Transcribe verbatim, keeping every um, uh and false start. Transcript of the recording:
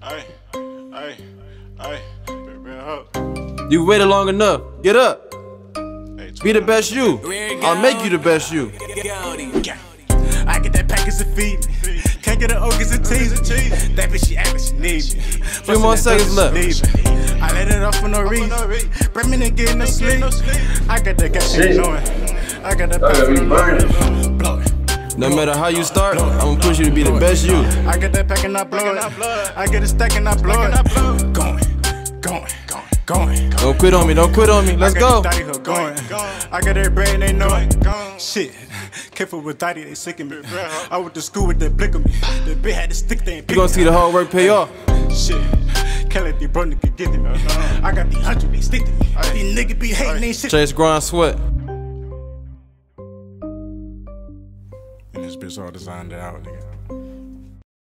Ay, ay, ay, you waited long enough. Get up. Be the best you. I'll make you the best you. I get that package of feed. Can't get an organs and tease. That bitch she act like she need me. Few more seconds left. I let it off for no reason. Bremen and getting no sleep. I got that gas shit knowing. I got that pack for the blowing. No matter how you start, I'm gonna push you to be the best you. I get that pack and I blow it. I get a stack and I blow it. Going, going, going. Don't quit on me, don't quit on me. Let's go. Going. I got that bread and they know it. Shit. Careful with daddy, they sick of me. I went to school with that blick of me. The bitch had to stick there and pick. You gonna see the hard work pay off. Shit. Can't let these bro niggas get to me. I got these hundred, they stick to me. These niggas be hating, they shit. Chase, grind, sweat. And this bitch all designed out, nigga.